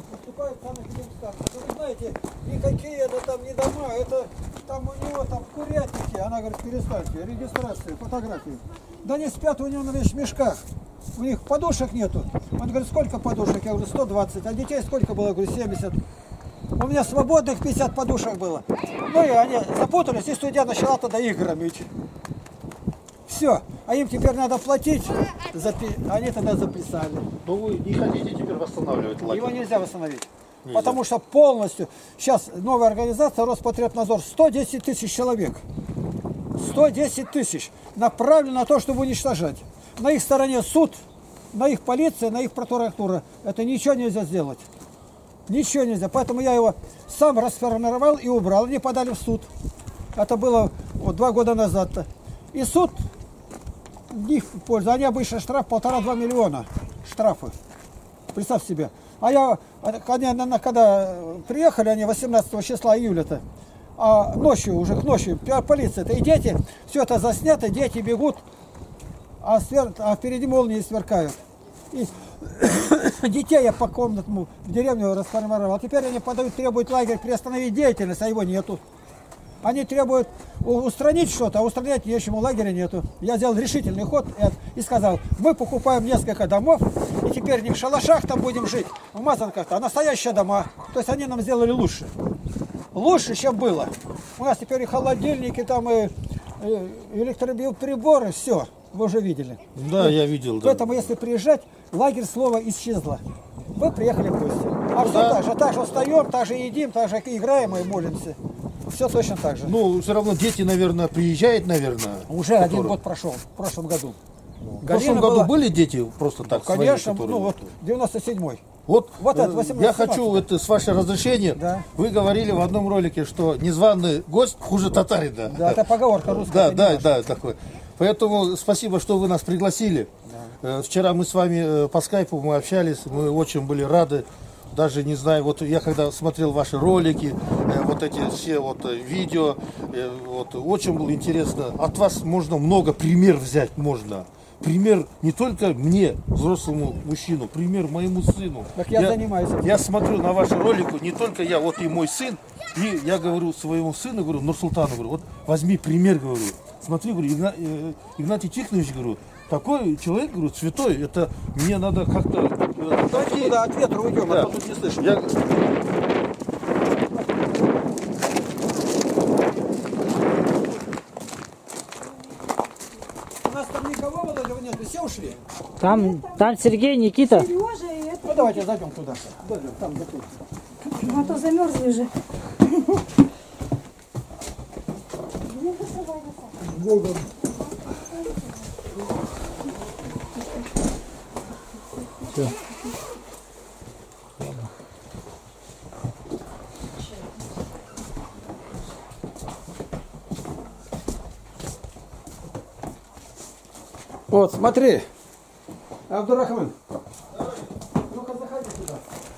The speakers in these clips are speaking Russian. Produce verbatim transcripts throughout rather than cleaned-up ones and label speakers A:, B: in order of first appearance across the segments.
A: Поступает там на Филиппском. Вы знаете, никакие это там не дома, это там у него там курятники. Она говорит, перестаньте, регистрацию, фотографию. Да они спят у него на вещмешках. У них подушек нету. Он говорит, сколько подушек? Я говорю, сто двадцать. А детей сколько было? Я говорю, семьдесят. У меня свободных пятьдесят подушек было. Ну и они запутались, и судья начала тогда их громить. Все. А им теперь надо платить. Запи... Они тогда записали.
B: Но вы не хотите теперь восстанавливать лагерь?
A: Его нельзя восстановить.
B: Нельзя.
A: Потому что полностью... Сейчас новая организация, Роспотребнадзор, сто десять тысяч человек. сто десять тысяч. Направлено на то, чтобы уничтожать. На их стороне суд, на их полиция, на их прокуратура. Это ничего нельзя сделать. Ничего нельзя. Поэтому я его сам расформировал и убрал. Они подали в суд. Это было вот, два года назад-то. И суд в их пользу. Они обычно штраф полтора-два миллиона. Штрафы. Представь себе. А я, они, когда приехали, они восемнадцатого числа июля-то, а ночью, уже к ночи, полиция-то, и дети, все это заснято, дети бегут, а, свер... а впереди молнии сверкают. И детей я по комнатам в деревню расформировал. А теперь они подают, требуют лагерь приостановить деятельность, а его нету. Они требуют устранить что-то, а устранять нечему, лагеря нету. Я сделал решительный ход и сказал, мы покупаем несколько домов, и теперь не в шалашах там будем жить, в мазанках-то, а настоящие дома. То есть они нам сделали лучше. Лучше, чем было. У нас теперь и холодильники, там и, и электроприборы, все. Вы уже видели.
B: Да, вот. Я видел.
A: Поэтому,
B: да.
A: если приезжать, лагерь слова исчезло. Вы приехали в гости. А все да. так же. Так же встаем, так же едим, так же играем и молимся. Все точно так же.
B: Ну, все равно дети, наверное, приезжают, наверное.
A: Уже который... один год прошел, в прошлом году.
B: В прошлом году была... были дети просто так?
A: Ну, конечно,
B: свои,
A: ну вот девяносто седьмой.
B: Вот,
A: вот
B: э,
A: это восемнадцать,
B: я хочу, это, с вашего разрешения, да. Вы говорили в одном ролике, что незваный гость хуже татарина.
A: Да, это поговорка русская.
B: Да, да, да, такой. Поэтому спасибо, что вы нас пригласили. Да. Вчера мы с вами по скайпу мы общались, мы очень были рады. Даже не знаю, вот я когда смотрел ваши ролики, вот эти все вот видео, вот, очень было интересно. От вас можно много пример взять, можно. Пример не только мне, взрослому мужчину, пример моему сыну.
A: Так я, я занимаюсь этим.
B: Я смотрю на ваши ролики, не только я, вот и мой сын. И я говорю своему сыну, говорю, Нурсултану, говорю, вот возьми пример, говорю. Смотри, говорю, Игна, э, Игнатий Тихонович, говорю, такой человек, говорю, святой, это мне надо как-то... Э,
A: Давайте туда от ветра уйдем,
B: да.
A: а то тут не слышно.
B: Я...
A: У нас там никого, Володя, нет, все ушли?
C: Там, там Сергей, Никита.
A: Сережа и это... Ну давайте зайдем туда. Дойдем, там, где тут.
D: Ну а то замерзли уже.
A: Богом.
C: Все.
A: Вот, смотри. Абдурахман. Ну-ка, заходи сюда.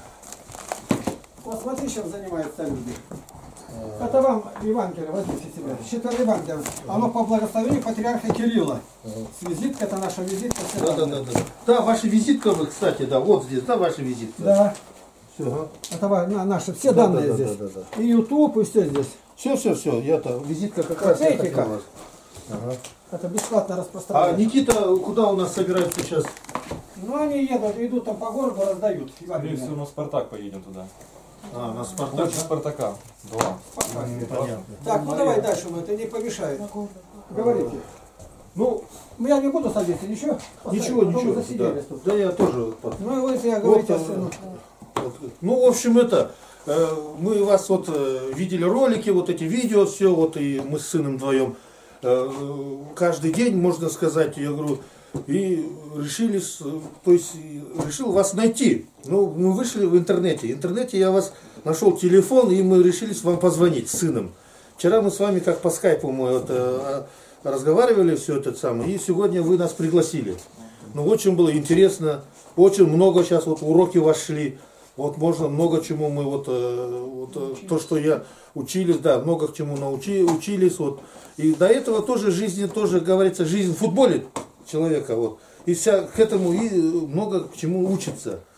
A: Вот смотри, чем занимаются люди. Это вам Евангелие, возьмите себе. Четвертое Евангелие. Оно по благословению патриарха Кирилла. С визиткой, это наша визитка.
B: Да, да, да, да. Да, ваша визитка, вы, кстати, да, вот здесь, да, ваша визитка.
A: Да.
B: Все, ага.
A: Это на, наши все
B: да,
A: данные
B: да,
A: здесь.
B: Да, да, да.
A: И YouTube, и все здесь.
B: Все, все, все. Я-то визитка как
A: вот
B: раз.
A: Видите как?
B: Ага.
A: Это бесплатно распространяется.
B: А Никита куда у нас собирается сейчас?
A: Ну они едут, идут там по городу, раздают.
E: Скорее всего, на Спартак поедем туда.
B: А, на Спартак.
E: Больше Спартака. Два.
A: Спартак.
B: Понятно.
A: Так, ну давай дальше, мы, это не помешает. Говорите.
B: Ну,
A: я не буду садиться, ничего?
B: Ничего, ничего. Да. да, я тоже.
A: Ну вот я говорю,
B: вот,
A: сыну.
B: Вот. Ну, в общем, это, э, мы вас вот э, видели ролики, вот эти видео, все, вот и мы с сыном вдвоем. Э, каждый день, можно сказать, я говорю, и решили, то есть решил вас найти. Ну, мы вышли в интернете. В интернете я вас нашел телефон, и мы решили вам позвонить с сыном. Вчера мы с вами как по скайпу мы вот, э, разговаривали, все это самое, и сегодня вы нас пригласили. Ну, очень было интересно, очень много сейчас вот уроки у вас шли. Вот можно много чему мы вот, э, вот то, что я учились, да, много к чему научи, учились. Вот. И до этого тоже жизнь, тоже говорится, жизнь в футболе человека. Вот. И вся к этому и много к чему учится.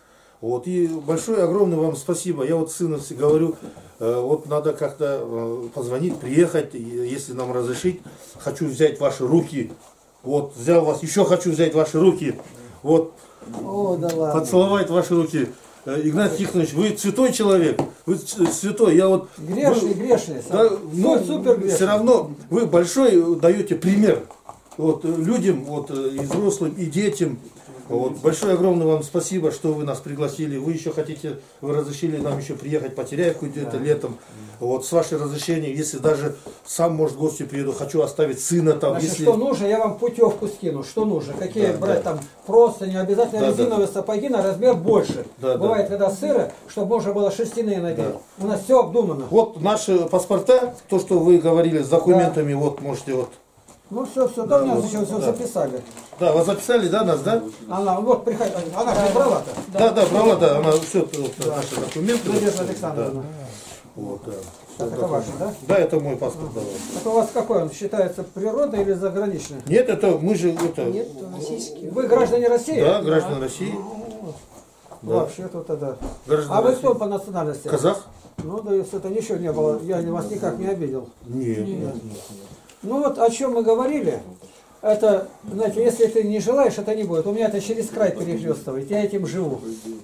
B: Вот, и большое, огромное вам спасибо. Я вот сыну говорю, э, вот надо как-то э, позвонить, приехать, и если нам разрешить, хочу взять ваши руки. Вот, взял вас, еще хочу взять ваши руки. Вот,
A: О, да ладно.
B: поцеловать ваши руки. Э, Игнат Тихонович, вы святой человек, вы святой. Я вот,
A: Грешный,
B: вы,
A: грешный.
B: да, ну,
A: супер грешный.
B: все равно вы большой даете пример вот, людям, вот, и взрослым, и детям. Вот. Большое огромное вам спасибо, что вы нас пригласили. Вы еще хотите, вы разрешили нам еще приехать по Теряевку где-то
A: Да.
B: летом. Вот, с вашей разрешения, если даже сам, может, гостю приеду, хочу оставить сына там.
A: Значит,
B: если...
A: что нужно, я вам путевку скину. Что нужно? Какие
B: Да,
A: брать
B: да.
A: там просто не обязательно
B: Да,
A: резиновые
B: да.
A: сапоги на размер больше.
B: Да,
A: Бывает,
B: да.
A: когда сыро, чтобы можно было шерстяные надеть.
B: Да.
A: У нас все обдумано.
B: Вот наши паспорта, то, что вы говорили, с документами, вот можете вот.
A: Ну все, все, да, у нас
B: вот,
A: еще все
B: да.
A: записали.
B: Да, вас записали, да, нас, да?
A: Она, вот, приходит, она же брала-то.
B: Да, да, брала, да, она все, вот, наши документы.
A: Надежда Александровна.
B: Да. Вот, да.
A: Так, это ваше, да?
B: Да, это мой паспорт. Да.
A: Так у вас какой он? Считается природный или заграничный?
B: Нет, это мы же, это,
A: Вы граждане России?
B: да, граждане России, да.
A: Вообще тут тогда.
B: граждане
A: А вы
B: России.
A: кто по национальности?
B: Казах?
A: Ну, да, если это ничего не было, я вас никак не обидел.
B: Нет, нет, нет.
A: Ну вот о чем мы говорили, это, знаете, если ты не желаешь, это не будет. У меня это через край перехлестывает, я этим живу.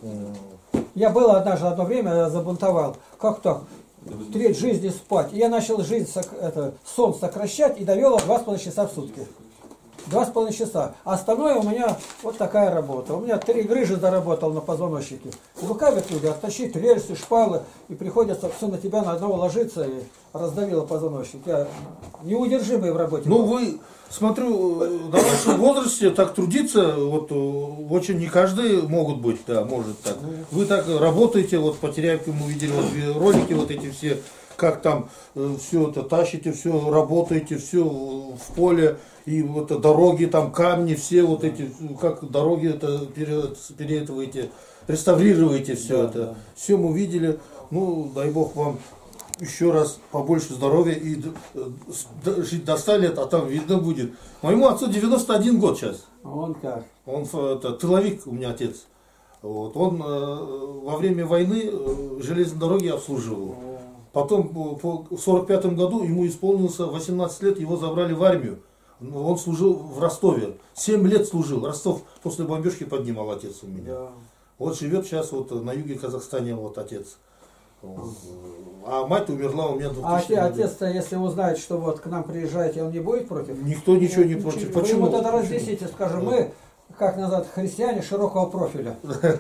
A: Я был однажды одно время, я забунтовал. Как так? Треть жизни спать. И я начал жизнь, сок- это, сон сокращать и довел два с половиной часа в сутки. Два с половиной часа. А остальное у меня вот такая работа. У меня три грыжи заработал на позвоночнике. Лукавят люди, оттащить рельсы, шпалы, и приходится все на тебя на одного ложиться, и раздавило позвоночник. Я неудержимый в работе.
B: Ну,
A: был.
B: вы, смотрю, э, на вашем возрасте так трудиться, вот, э, очень не каждый могут быть, да, может так. Вы так работаете, вот по Теряевке мы увидели вот, э, ролики вот эти все, как там э, все это тащите, все работаете, все в поле, и вот э, дороги, там камни, все вот эти, как дороги это пере- переэтываете, реставрируете все
A: Да,
B: это.
A: да.
B: Все мы видели, ну, дай Бог вам еще раз побольше здоровья и д- д- жить до ста лет, а там видно будет. Моему отцу девяносто один год сейчас.
A: Вон как.
B: Он ф- это, тыловик у меня отец. Вот. Он э, во время войны э, железные дороги обслуживал. Потом по, по- в сорок пятом году ему исполнился восемнадцать лет, его забрали в армию. Он служил в Ростове. семь лет служил. Ростов после бомбежки поднимал отец у меня.
A: Да.
B: Вот живет сейчас вот на юге Казахстана вот отец. Вот. А мать умерла у меня в
A: А
B: двухтысячном году.
A: отец-то, если узнает, что вот к нам приезжаете, он не будет против?
B: Никто ничего не против.
A: Вы
B: Почему?
A: ему тогда разъясните, скажем, мы, как назад, христиане широкого профиля.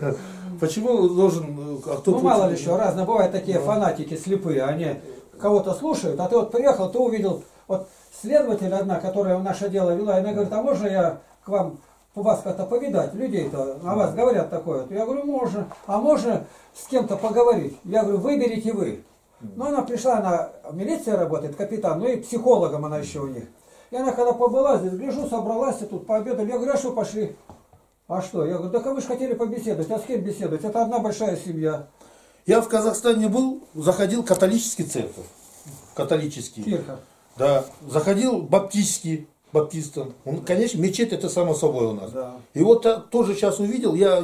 B: Почему должен... А кто
A: Ну, мало ли еще, разно бывают такие фанатики слепые, они кого-то слушают, а ты вот приехал, ты увидел, вот следователь одна, которая наше дело вела, и она говорит, а можно я к вам, вас как-то повидать, людей-то, о вас говорят такое. Я говорю, можно. А можно с кем-то поговорить? Я говорю, выберите вы. Ну, она пришла, она в милиции работает, капитан, ну и психологом она еще у них. И она когда побыла здесь, гляжу, собралась, и тут пообедали. Я говорю, а что пошли? А что? Я говорю, да вы же хотели побеседовать. А с кем беседовать? Это одна большая семья.
B: Я в Казахстане был, заходил католический церковь. Католический.
A: Кирха.
B: Да. Заходил баптистский. Баптистам. Он, конечно, мечеть это само собой у нас.
A: Да.
B: И вот а, тоже сейчас увидел, я э,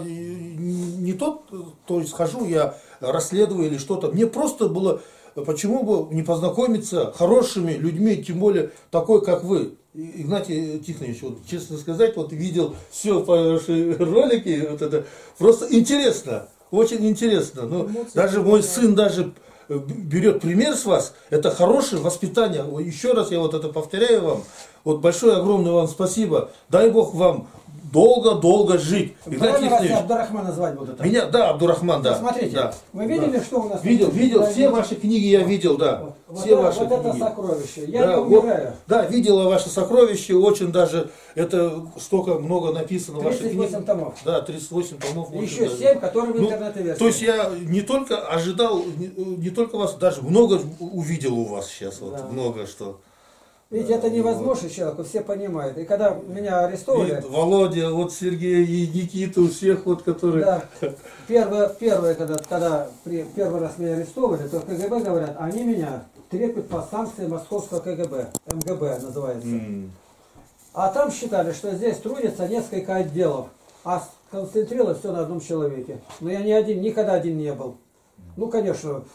B: не тот, то есть хожу, я расследую или что-то. Мне просто было, почему бы не познакомиться с хорошими людьми, тем более такой, как вы. И- Игнатий Тихонович, вот, честно сказать, вот видел все по ваши ролики, вот это просто интересно, очень интересно. Ну, даже мой сын даже э, берет пример с вас, это хорошее воспитание. Вот еще раз я вот это повторяю вам. Вот большое, огромное вам спасибо. Дай Бог вам долго-долго жить. Игнатий
A: Правильно вас
B: Тихонович,
A: Абдурахмана звать будут?
B: меня, да, Абдурахман, да.
A: Смотрите,
B: да,
A: вы видели,
B: да.
A: что у нас?
B: Видел,
A: тут?
B: видел,
A: Да,
B: все ваши книги я видел, да.
A: Вот, вот
B: Все
A: это,
B: ваши
A: вот это
B: книги.
A: сокровище. Я
B: Да,
A: не
B: вот,
A: умираю.
B: да, видела ваши сокровища, очень даже, это столько много написано в ваших
A: тридцать восемь
B: книгах.
A: томов.
B: Да, тридцать восемь томов.
A: И
B: очень
A: еще
B: даже.
A: семь, которые в
B: Ну,
A: интернете-версии.
B: То есть я не только ожидал, не, не только вас, даже много увидел у вас сейчас, вот,
A: Да.
B: много что.
A: Ведь это невозможно человеку, все понимают. И когда меня арестовали,
B: И Володя, вот Сергей и Никиту, всех вот, которые...
A: да, первое, первое, когда, когда при, первый раз меня арестовали, то КГБ говорят, они меня трепят по санкции московского КГБ, МГБ называется.
B: М.
A: А там считали, что здесь трудится несколько отделов. А концентрировалось все на одном человеке. Но я не один, никогда один не был. Ну, конечно,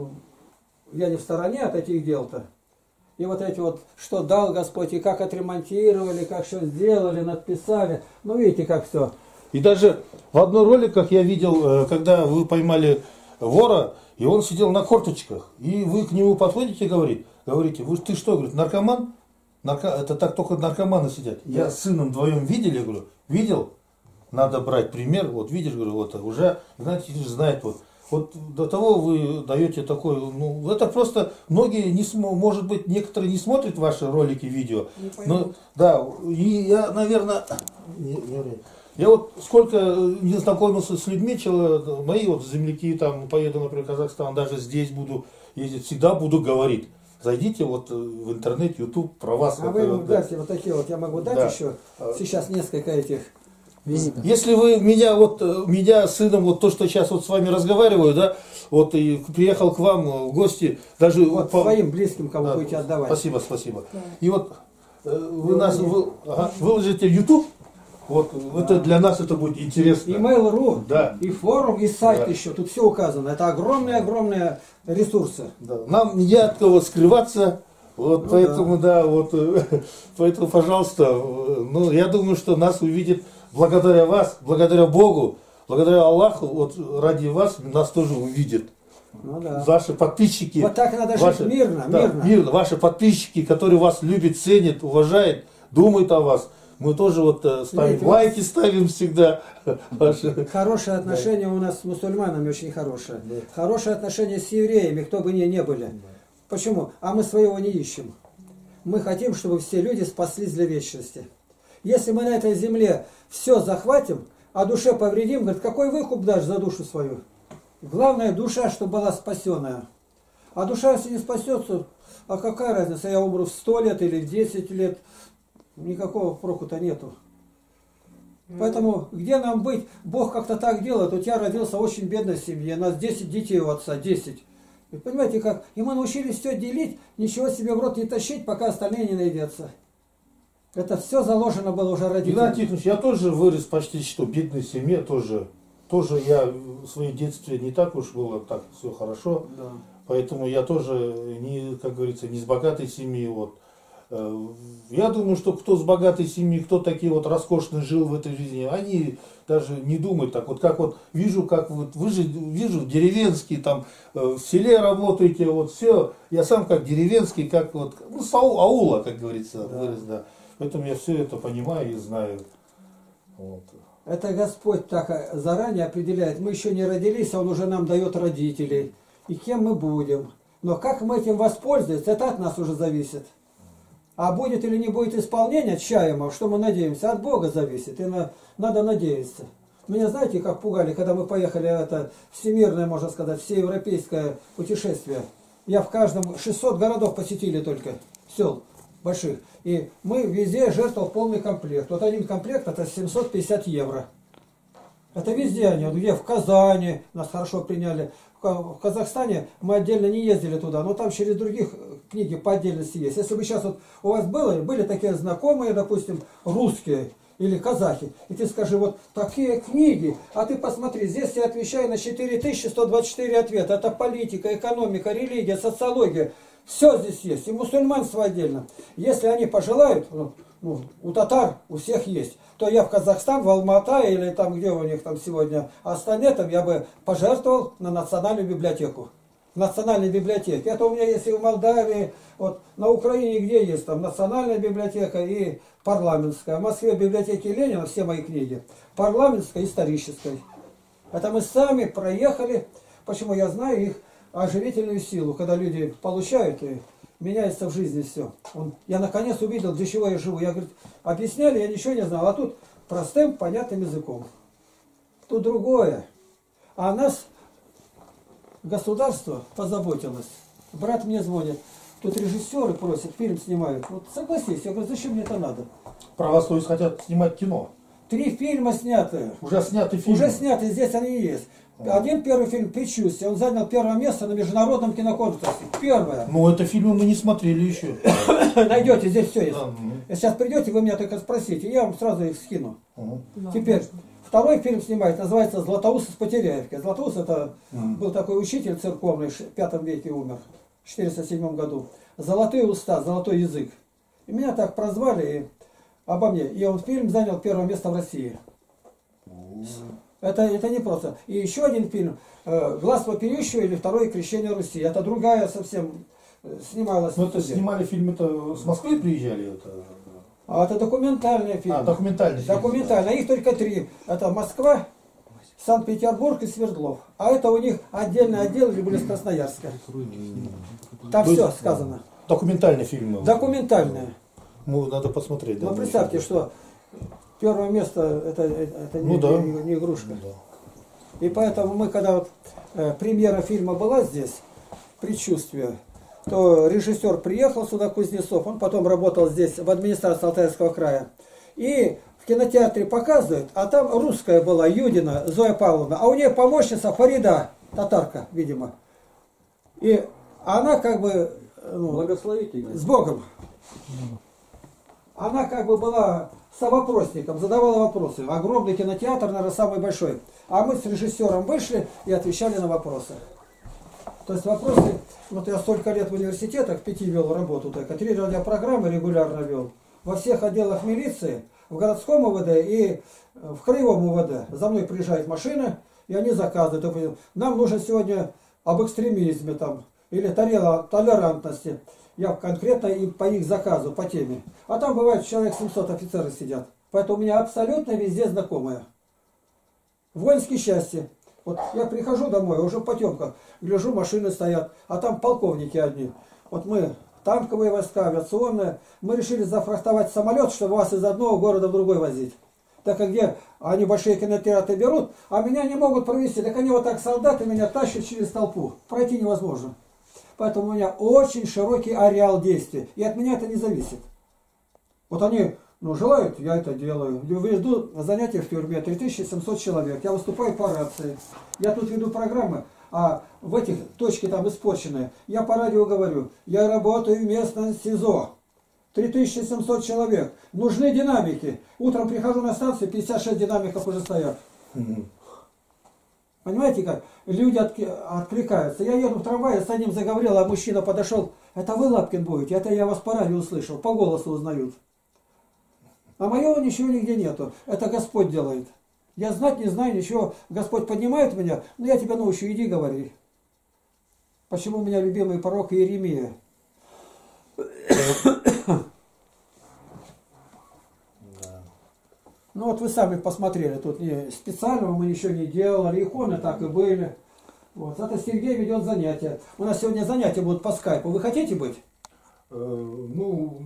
A: я не в стороне от этих дел-то. И вот эти вот, что дал Господь, и как отремонтировали, как что сделали, надписали. Ну, видите, как все.
B: И даже в одной роликах я видел, когда вы поймали вора, и он сидел на корточках. И вы к нему подходите и говорите, говорите, вы ты что, говорит, наркоман? Нарко... Это так только наркоманы сидят. Да. Я с сыном вдвоем видели, говорю, видел? Надо брать пример, вот видишь, говорю, вот уже, знаете, знает вот. Вот до того вы даете такой, ну, это просто, многие, не см, может быть, некоторые не смотрят ваши ролики, видео. Но, да, и я, наверное, не, не, я вот сколько не знакомился с людьми, человек, мои вот земляки, там, поеду, например, в Казахстан, даже здесь буду ездить, всегда буду говорить. Зайдите вот в интернет, YouTube, про вас.
A: А
B: вот,
A: вы ему
B: да.
A: дайте вот такие вот, я могу дать
B: Да.
A: еще, сейчас несколько этих.
B: Если вы меня, вот, меня с сыном, вот то, что сейчас вот с вами разговариваю, да, вот и приехал к вам в гости, даже
A: Вот
B: по...
A: своим близким, кому
B: Да,
A: будете отдавать.
B: Спасибо, спасибо.
D: Да.
B: И вот э, вы нас вы, ага, выложите в YouTube, вот да. Это для нас это будет интересно.
A: И Mail точка ру,
B: Да.
A: и форум, и сайт
B: Да.
A: еще, тут все указано. Это огромные-огромные ресурсы.
B: Да. Нам не от кого скрываться. Вот
A: Ну,
B: поэтому, да. да, вот, поэтому, пожалуйста, ну, я думаю, что нас увидит благодаря вас, благодаря Богу, благодаря Аллаху, вот ради вас нас тоже увидят.
A: Ну, да.
B: Ваши подписчики.
A: Вот так надо
B: ваши,
A: жить мирно,
B: да,
A: мирно.
B: мирно. Ваши подписчики, которые вас любят, ценят, уважают, думают о вас. Мы тоже вот ставим
A: Видите,
B: лайки, ставим всегда. Ваши.
A: Хорошие отношения у нас с мусульманами очень хорошие.
B: Да.
A: Хорошие отношения с евреями, кто бы ни не были.
B: Да.
A: Почему? А мы своего не ищем. Мы хотим, чтобы все люди спаслись для вечности. Если мы на этой земле все захватим, а душе повредим, говорит, какой выкуп дашь за душу свою? Главное, душа, чтобы была спасенная. А душа, если не спасется, а какая разница, я умру в сто лет или в десять лет, никакого проку-то нету. Поэтому, где нам быть? Бог как-то так делает. Вот я родился в очень бедной семье, у нас десять детей у отца, десять. И понимаете как? И мы научились все делить, ничего себе в рот не тащить, пока остальные не найдется. Это все заложено было уже родителям.
B: Игнатий Тихонович, я тоже вырос почти что в бедной семье, тоже, тоже я в своем детстве не так уж было так все хорошо,
A: Да.
B: поэтому я тоже, не, как говорится, не с богатой семьи. Вот. Я думаю, что кто с богатой семьи, кто такие вот роскошно жил в этой жизни, они даже не думают так. Вот как вот вижу, как вот вы же, вижу деревенские, там в селе работаете, вот все, я сам как деревенский, как вот, ну, с ау- аула, как говорится,
A: Да.
B: вырос, да. Поэтому я все это понимаю и знаю. Вот.
A: Это Господь так заранее определяет. Мы еще не родились, а Он уже нам дает родителей. И кем мы будем. Но как мы этим воспользуемся, это от нас уже зависит. А будет или не будет исполнения чаемого, что мы надеемся, от Бога зависит. И на, надо надеяться. Меня знаете, как пугали, когда мы поехали, это всемирное, можно сказать, всеевропейское путешествие. Я в каждом, шестьсот городов посетили только, сел больших. И мы везде жертвовал полный комплект. Вот один комплект это семьсот пятьдесят евро. Это везде они. Вот где в Казани нас хорошо приняли. В Казахстане мы отдельно не ездили туда, но там через других книги по отдельности есть. Если бы сейчас вот у вас было, были такие знакомые, допустим, русские или казахи, и ты скажи, вот такие книги, а ты посмотри, здесь я отвечаю на четыре тысячи сто двадцать четыре ответа. Это политика, экономика, религия, социология. Все здесь есть, и мусульманство отдельно. Если они пожелают, ну, ну, у татар у всех есть, то я в Казахстан, в Алмата или там, где у них там сегодня, а остальное там я бы пожертвовал на национальную библиотеку. В национальной библиотеке. Это у меня есть и в Молдавии, вот на Украине где есть там национальная библиотека и парламентская. В Москве в библиотеке Ленина все мои книги. Парламентская, историческая. Это мы сами проехали. Почему я знаю их оживительную силу, когда люди получают и меняется в жизни все. Он, я наконец увидел, для чего я живу. Я, говорит, объясняли, я ничего не знал. А тут простым, понятным языком. Тут другое. А нас государство позаботилось. Брат мне звонит. Тут режиссеры просят, фильм снимают. Вот согласись, я говорю, зачем мне это надо?
B: Про вас, то есть, хотят снимать кино.
A: Три фильма сняты.
B: Уже сняты фильмы.
A: Уже сняты, здесь они и есть. Один первый фильм «Предчувствие», он занял первое место на международном киноконкурсе. Первое.
B: Ну, это фильмы мы не смотрели еще.
A: Найдете, здесь все есть.
B: Да, ну.
A: Если сейчас придете, вы меня только спросите, я вам сразу их скину.
B: Угу.
A: Теперь, Второй фильм снимает, называется «Златоуст из Потеряевки». Златоуст это
B: Мгм.
A: был такой учитель церковный, в пятом веке умер, в четыреста седьмом году. Золотые уста, золотой язык. И меня так прозвали и обо мне. И он фильм занял первое место в России. Это, это не просто. И еще один фильм э, «Глаз вопиющего» или «Второе крещение Руси». Это другая совсем э, снималась.
B: Ну
A: в
B: это
A: студии.
B: снимали фильм, это с Москвы приезжали? Это...
A: А это документальный фильм.
B: А, документальный фильм.
A: Документально. Их только три. Это Москва, Санкт-Петербург и Свердлов. А это у них отдельный отдел, или были с Красноярска. Там
B: То
A: все
B: есть,
A: сказано.
B: Документальный фильм.
A: Документальное.
B: Ну, надо посмотреть. Да,
A: Ну представьте, что первое место это, это
B: Ну
A: не,
B: да.
A: не, не игрушка.
B: Ну, да.
A: И поэтому мы, когда вот, э, премьера фильма была здесь, «Предчувствие», то режиссер приехал сюда, Кузнецов, он потом работал здесь в администрации Алтайского края. И в кинотеатре показывают, а там русская была, Юдина Зоя Павловна, а у нее помощница Фарида, татарка, видимо. И она как бы ну,
F: Благословите.
A: с Богом. Она как бы была совопросником, задавала вопросы. Огромный кинотеатр, наверное, самый большой. А мы с режиссером вышли и отвечали на вопросы. То есть вопросы, вот я столько лет в университетах, пяти вел работу, так, а три радиопрограммы регулярно вел. Во всех отделах милиции, в городском УВД и в краевом УВД. За мной приезжает машина, и они заказывают. Допустим, нам нужно сегодня об экстремизме там, или толерантности. Я конкретно и по их заказу, по теме. А там бывает человек семьсот офицеров сидят. Поэтому у меня абсолютно везде знакомые. Воинские счастья. Вот я прихожу домой, уже в потемках, гляжу, машины стоят, а там полковники одни. Вот мы, танковые войска, авиационные, мы решили зафрахтовать самолет, чтобы вас из одного города в другой возить. Так как где они большие кинотеатры берут, а меня не могут провести. Так они вот так, солдаты, меня тащат через толпу. Пройти невозможно. Поэтому у меня очень широкий ареал действия. И от меня это не зависит. Вот они ну, желают, я это делаю. Веду занятия в тюрьме, три тысячи семьсот человек. Я выступаю по рации. Я тут веду программы, а в этих точки там испорченные. Я по радио говорю, я работаю в местном СИЗО. три тысячи семьсот человек. Нужны динамики. Утром прихожу на станцию, пятьдесят шесть динамиков уже стоят. Понимаете как? Люди откликаются. Я еду в трамвае, с одним заговорил, а мужчина подошел. Это вы, Лапкин, будете? Это я вас по радио услышал. По голосу узнают. А моего ничего нигде нету. Это Господь делает. Я знать не знаю ничего. Господь поднимает меня. Но я тебя научу, иди говори. Почему у меня любимый пророк Иеремия? Ну вот вы сами посмотрели, тут не специального мы ничего не делали, иконы так и были. Вот. Это Сергей ведет занятия. У нас сегодня занятия будут по скайпу. Вы хотите быть?
B: Э, ну,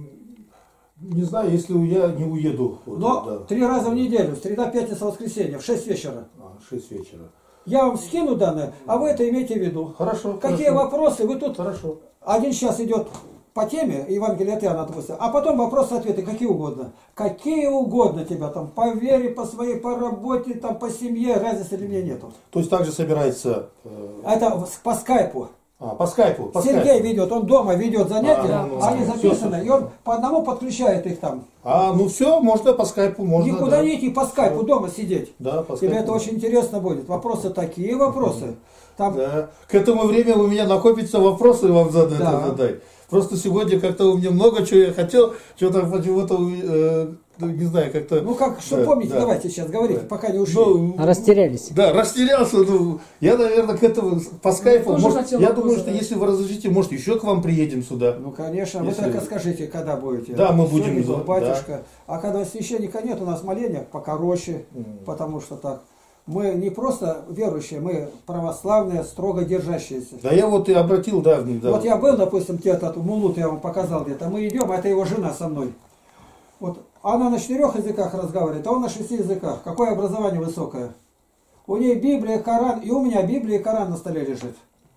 B: не знаю, если я не уеду. Вот,
A: Но
B: да.
A: три раза в неделю, среда, пятница, воскресенье, в шесть вечера.
B: А, шесть вечера.
A: Я вам скину данные, а вы это имейте в виду.
B: Хорошо.
A: Какие
B: хорошо.
A: вопросы? Вы тут
B: Хорошо.
A: один час идет по теме Евангелия от Иоанна, допустим, а потом вопросы-ответы какие угодно. Какие угодно тебя там, по вере, по своей, по работе, там, по семье, разницы для меня нету.
B: То есть также собирается... Э...
A: Это по скайпу.
B: А, по скайпу. По
A: Сергей
B: скайпу.
A: ведет, он дома ведет занятия,
B: А, ну,
A: они
B: ну,
A: записаны,
B: все,
A: и он по одному подключает их там.
B: А, ну все, можно по скайпу, можно.
A: Никуда
B: да.
A: не идти, по скайпу дома сидеть.
B: Да, по
A: Тебе
B: скайпу.
A: это очень интересно будет. Вопросы такие вопросы. Там,
B: Да. К этому времени у меня накопится вопросы вам задать.
A: Да.
B: задать. Просто сегодня как-то у меня много чего я хотел, что-то почему-то, э, не знаю, как-то...
A: ну как, что
B: да,
A: помните,
B: да.
A: давайте сейчас говорите,
B: Да.
A: пока не ушли.
B: Ну,
C: Растерялись.
B: да, растерялся. Ну, я, наверное, к этому по скайпу.
F: тоже
B: Может,
F: хотел
B: я
F: вопрос
B: думаю, что
F: задать.
B: если вы разрешите, может, еще к вам приедем сюда.
A: Ну, конечно,
B: Если-
A: вы только скажите, когда будете.
B: Да, мы
A: Сегодня
B: будем,
A: был
B: да.
A: батюшка. А когда священника нет, у нас моления покороче, потому что так. Мы не просто верующие, мы православные, строго держащиеся.
B: Да я вот и обратил, да, да.
A: Вот я был, допустим, где-то, Мулут я вам показал где-то, мы идем, а это его жена со мной. Вот она на четырех языках разговаривает, а он на шести языках. Какое образование высокое. У нее Библия, Коран, и у меня Библия и Коран на столе лежит.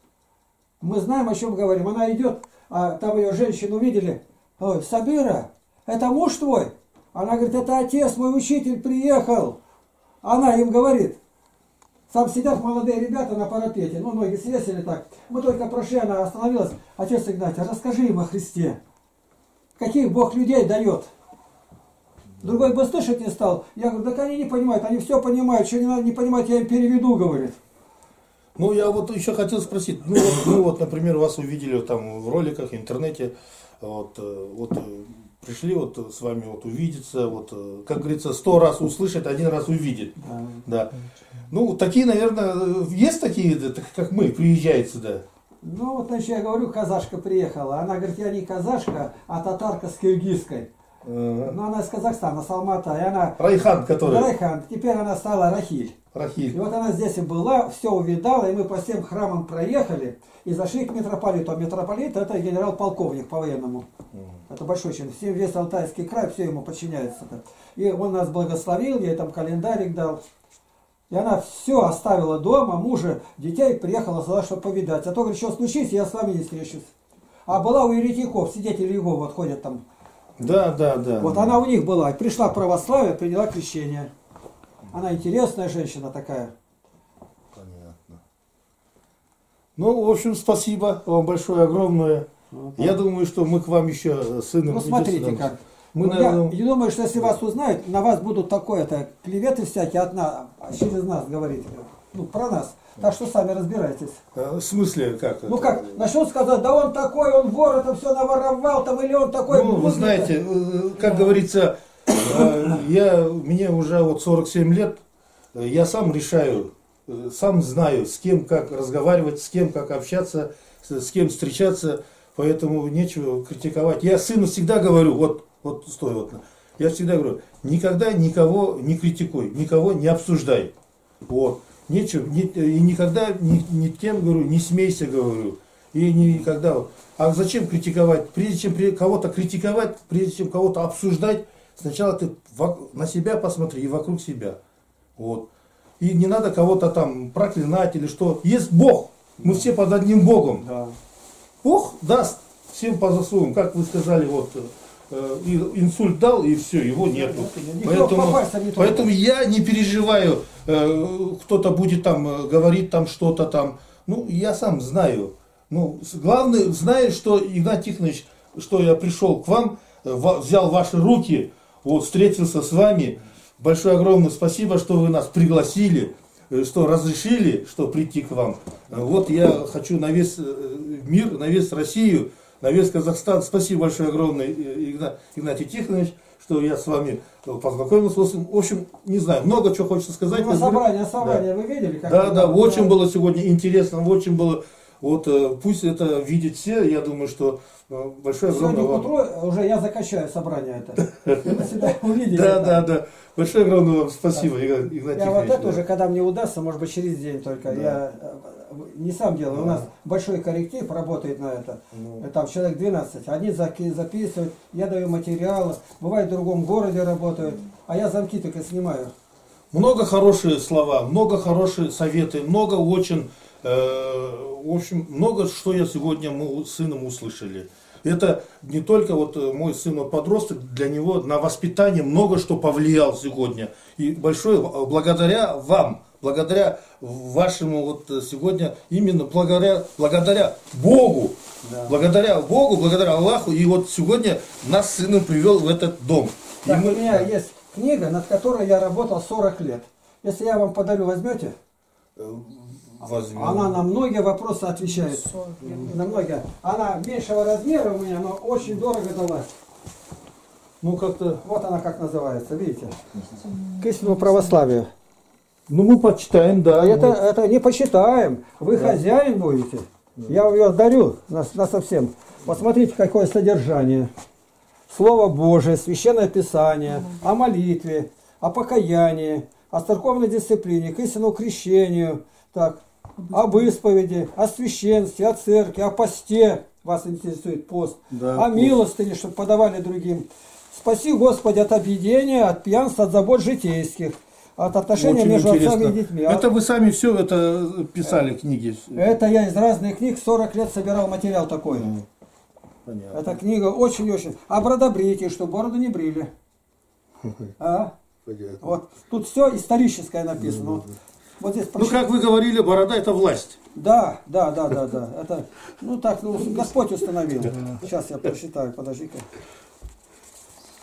A: Мы знаем, о чем говорим. Она идет, а там ее женщину увидели. Ой, Сабира, это муж твой? Она говорит, это отец, мой учитель приехал. Она им говорит. Там сидят молодые ребята на парапете, ну, ноги свесили так. Мы только прошли, она остановилась. Отец Игнатий, расскажи им о Христе. Каких Бог людей дает. Другой бы слышать не стал. Я говорю, так они не понимают, они все понимают, что не надо не понимать, я им переведу, говорит.
B: Ну, я вот еще хотел спросить, ну, вот, мы вот, например, вас увидели там в роликах, в интернете, вот, э, вот э, пришли вот с вами вот увидеться, вот, э, как говорится, сто раз услышать, один раз увидит. Да. Ну, такие, наверное, есть такие, как мы, приезжают сюда?
A: Ну, вот, значит, я говорю, казашка приехала. Она говорит, я не казашка, а татарка с киргизской.
B: Ага.
A: Но она из Казахстана, с Алматы. И она...
B: Райхан, который...
A: Райхан. Теперь она стала Рахиль.
B: Рахиль.
A: И вот она здесь и была, все увидала, и мы по всем храмам проехали и зашли к митрополиту. А митрополит это генерал-полковник по-военному. Mm. Это большой чин. Всем весь Алтайский край, все ему подчиняется. И он нас благословил, ей там календарик дал. И она все оставила дома, мужа, детей, приехала сюда, чтобы повидать. А то, говорит, что случится, я с вами не встречусь. А была у еретиков, свидетели его вот ходят там.
B: Да, да, да.
A: Вот
B: да.
A: она у них была, пришла к православию, приняла крещение. Она интересная женщина такая.
B: Понятно. Ну, в общем, спасибо вам большое, огромное. Вот. Я думаю, что мы к вам еще с сыном...
A: Ну, смотрите как.
B: Мы,
A: ну,
B: наверное...
A: Я, я думаю, что если вас узнают, на вас будут такое-то клеветы всякие от нас, через нас говорить. Ну, про нас. Так что сами разбирайтесь.
B: В смысле, как?
A: Ну как, начнут сказать, да он такой, он вор, это все наворовал, там, или он такой...
B: Ну, вы знаете, как говорится, я, мне уже вот сорок семь лет, я сам решаю, сам знаю, с кем как разговаривать, с кем как общаться, с кем встречаться, поэтому нечего критиковать. Я сыну всегда говорю, вот, вот стой, вот, я всегда говорю, никогда никого не критикуй, никого не обсуждай. Вот. Нечего, не, и никогда ни, ни тем говорю, не смейся, говорю. И никогда. А зачем критиковать? Прежде чем кого-то критиковать, прежде чем кого-то обсуждать, сначала ты на себя посмотри и вокруг себя. Вот. И не надо кого-то там проклинать или что. Есть Бог. Мы все под одним Богом.
A: Да.
B: Бог даст всем по заслугам. Как вы сказали, вот инсульт дал, и все, его нету. Поэтому, поэтому я не переживаю, кто-то будет там говорить там что-то там. Ну, я сам знаю. Ну, главное, знаю, что Игнат Тихонович, что я пришел к вам, взял ваши руки, вот, встретился с вами. Большое огромное спасибо, что вы нас пригласили, что разрешили, что прийти к вам. Вот я хочу на весь мир, на весь Россию, на весь Казахстан. Спасибо большое огромное, Игнат, Игнатий Тихонович, что я с вами познакомился. В общем, не знаю, много чего хочется сказать.
A: Ну, собрание, собрание, да. Вы видели? Как
B: да, да,
A: было?
B: очень было сегодня интересно, очень было, вот пусть это видят все, я думаю, что большое огромное
A: Сегодня
B: вам...
A: к утру уже я закачаю собрание это. Вы себя увидели.
B: Да, да, да. Большое огромное вам спасибо, Игнатий Тихонович.
A: Я вот это уже, когда мне удастся, может быть, через день только. Я не сам делаю. У нас большой коллектив работает на это. Там человек двенадцать. Они записывают, я даю материалы. Бывает в другом городе работают, а я замки только снимаю.
B: Много хорошие слова, много хорошие советы, много очень, э, в общем, много что я сегодня мы с сыном услышали. Это не только вот мой сын вот подросток, для него на воспитание много что повлиял сегодня. И большое благодаря вам, благодаря вашему вот сегодня, именно благодаря, благодаря Богу, да. благодаря Богу, благодаря Аллаху, и вот сегодня нас с сыном привел в этот дом.
A: Так,
B: мы...
A: у меня есть книга, над которой я работал сорок лет. Если я вам подарю, возьмете?
B: Возьмем.
A: Она на многие вопросы отвечает. На многие. Она меньшего размера у меня, но очень дорого далась.
B: Ну как-то.
A: Вот она как называется, видите? К истинному православию.
B: Ну мы почитаем, да.
A: Это,
B: мы...
A: это не почитаем. Вы да. хозяин будете. Да. Я вам ее дарю на, на совсем. Посмотрите, какое содержание. Слово Божие, Священное Писание, о молитве, о покаянии, о церковной дисциплине, к истинному крещению, так, об исповеди, о священстве, о церкви, о посте. Вас интересует пост. Да, о милостыне, чтобы подавали другим. Спаси, Господи, от объедения, от пьянства, от забот житейских, от отношений
B: очень
A: между
B: интересно.
A: отцами и детьми.
B: Это вы сами все это писали, книги?
A: Это я из разных книг сорок лет собирал материал такой.
B: Понятно.
A: Эта книга очень-очень. О бродобритии, что бороду не брили. А? Вот. Тут все историческое написано. Вот. Вот здесь
B: ну, как вы говорили, борода это власть.
A: Да, да, да, да, да. Это, ну так, ну, Господь установил. Сейчас я прочитаю, подожди-ка.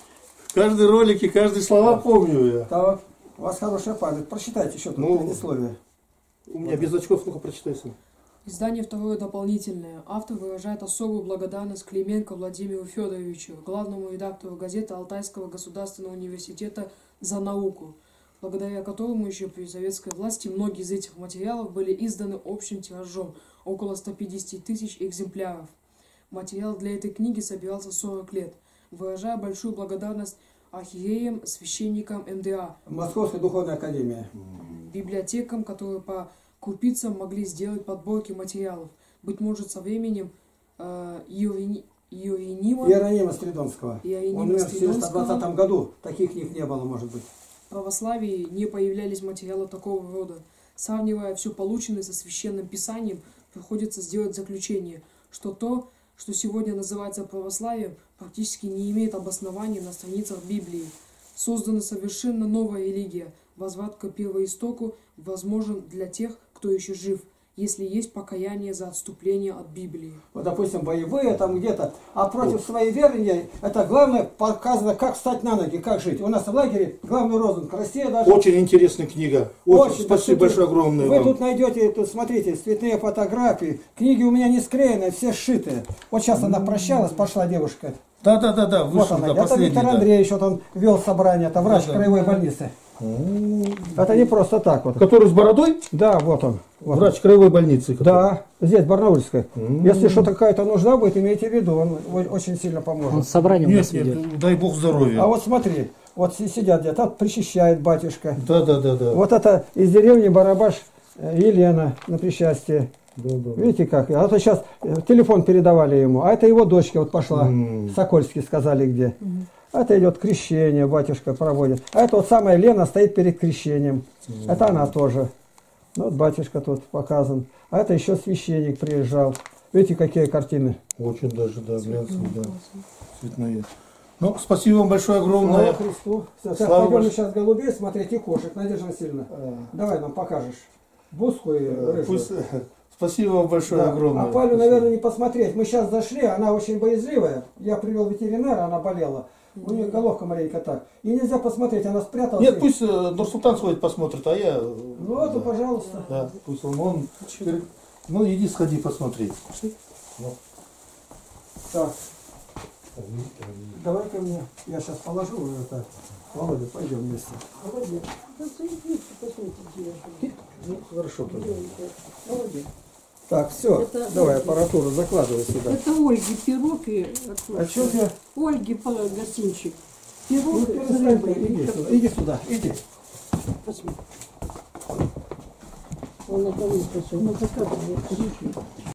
B: Каждый ролик и каждые слова помню я.
A: Так, у вас хорошая память. Прочитайте еще тут
B: Ну,
A: предисловие.
B: У меня без очков, ну-ка прочитай сам.
F: Издание второе дополнительное. Автор выражает особую благодарность Клименко Владимиру Федоровичу, главному редактору газеты Алтайского государственного университета за науку, благодаря которому еще при советской власти многие из этих материалов были изданы общим тиражом, около ста пятидесяти тысяч экземпляров. Материал для этой книги собирался сорок лет. Выражая большую благодарность архиереям, священникам эм дэ а,
A: Московская духовная академия.
F: библиотекам, которые по крупицам могли сделать подборки материалов. Быть может, со временем э, Иерини- Иеронима
A: Иеронима Стридонского.
F: Иеронима
A: Он умер в четыреста двадцатом
F: Стридонского.
A: году. Таких книг не было, может быть.
F: В православии не появлялись материалы такого рода. Сравнивая все полученное со священным писанием, приходится сделать заключение, что то, что сегодня называется православием, практически не имеет обоснования на страницах Библии. Создана совершенно новая религия. Возврат к первоистоку возможен для тех, кто еще жив, если есть покаяние за отступление от Библии.
A: Вот, допустим, боевые там где-то. А против своей веры, это главное показано, как встать на ноги, как жить. У нас в лагере главный лозунг Россия даже...
B: Очень интересная книга. Очень,
A: Очень,
B: спасибо
A: да,
B: большое, огромное
A: Вы
B: вам.
A: тут найдете, тут смотрите, цветные фотографии. Книги у меня не склеенные, все сшитые. Вот сейчас она прощалась, пошла девушка.
B: Да, да, да, да,
A: Вот
B: вышел,
A: она.
B: да,
A: Это
B: последний,
A: Виктор
B: да.
A: Андреевич, вот он вел собрание, это врач
B: Да, да.
A: краевой больницы.
B: М.
A: Это не просто так вот.
B: Который с бородой?
A: Да, вот он. Вот
B: Врач краевой больницы. который.
A: Да, здесь, Барнаульская.
B: М.
A: Если что-то какая-то нужна будет, имейте в виду, он о- очень сильно
C: Он
A: поможет.
C: собрание у
B: Нет,
C: нас
B: нет,
C: ведет.
B: дай бог здоровья.
A: А вот смотри, вот си- сидят где-то, вот причащает батюшка.
B: Да, да, да, да.
A: Вот это из деревни Барабаш э, Елена на причастие.
B: Да, да.
A: Видите как? А то сейчас телефон передавали ему, а это его дочка вот пошла.
B: М.
A: Сокольский сказали где. Это идет крещение, батюшка проводит. А это вот самая Лена стоит перед крещением. Это она тоже. Ну, вот батюшка тут показан. А это еще священник приезжал. Видите, какие картины.
B: Очень даже, да, глянцевые, да. Цветные. Ну, спасибо вам большое,
A: Слава
B: огромное.
A: Христу. Сейчас
B: Слава
A: пойдем
B: Божьему.
A: сейчас голубей смотреть и кошек. Надежда Васильевна, давай нам покажешь. Буску и рыжую.
B: Пусть... Спасибо вам большое,
A: Да.
B: огромное.
A: А Палю, наверное, не посмотреть. Мы сейчас зашли, она очень боязливая. Я привел ветеринара, она болела. У нее головка маленько так. И нельзя посмотреть, она спряталась.
B: Нет, пусть э, Нурсултан сходит посмотрит, а я... э,
A: Ну вот,
B: да.
A: пожалуйста.
B: Да, пусть он, он... Ну, иди сходи посмотри. Ну.
A: Так. Давай ко мне. Я сейчас положу это. Володя, пойдем вместе.
B: Ну, хорошо. тогда.
A: Так, все.
G: Это
A: Давай
G: Ольги.
A: аппаратуру закладывай сюда.
G: Это Ольги пирог и
A: А что ты?
G: Ольги по- гостинчик.
A: Ну,
G: Пирог с
A: перестань,
G: рыбой.
A: иди сюда, иди сюда, иди.
G: Посмотри. Он на кого-то, он заказывает.